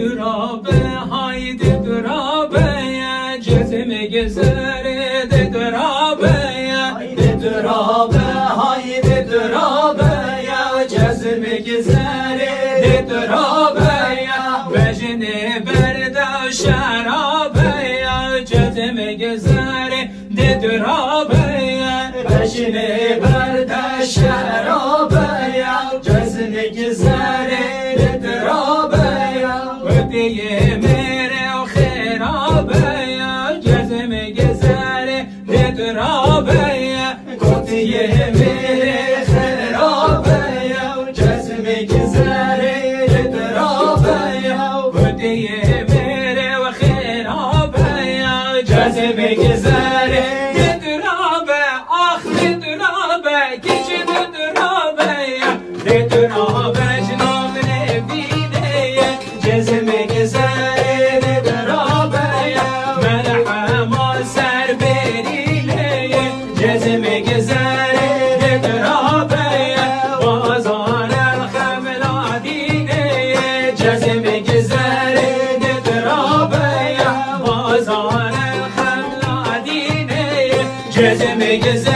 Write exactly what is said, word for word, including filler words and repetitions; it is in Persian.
درابه haydi درابه cezmi gezere de درابه haydi درابه haydi درابه cezmi gezere de درابه bejne berda şarabe cezmi gezere de درابه bejne berda şarabe cezmi gezere de درابه ودیه میره و خرابه جزم گذره ده درابه ودیه میره خرابه جزم گذره ده درابه ودیه میره و خرابه جزم گذره ده درابه آخ ده درابه گیچ ده درابه ده درابه جناب نبینه جزم گذره ده درابه ملحمه سر برینه جزم گذره ده درابه بازار الخملادینه جزم گذره ده درابه بازار الخملادینه جزم گذره